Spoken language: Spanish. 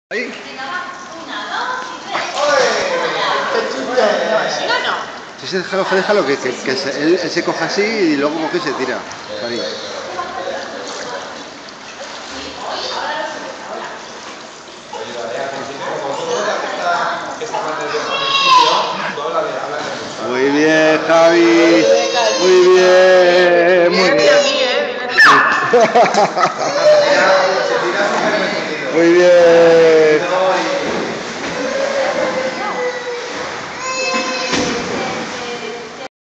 Ahí. Venga, va. 1, 2 y 3. Si no, no. Si se déjalo, que él se coja así y luego coge y se tira. Cari. Muy bien, Javi. Muy bien. Muy bien. Muy bien.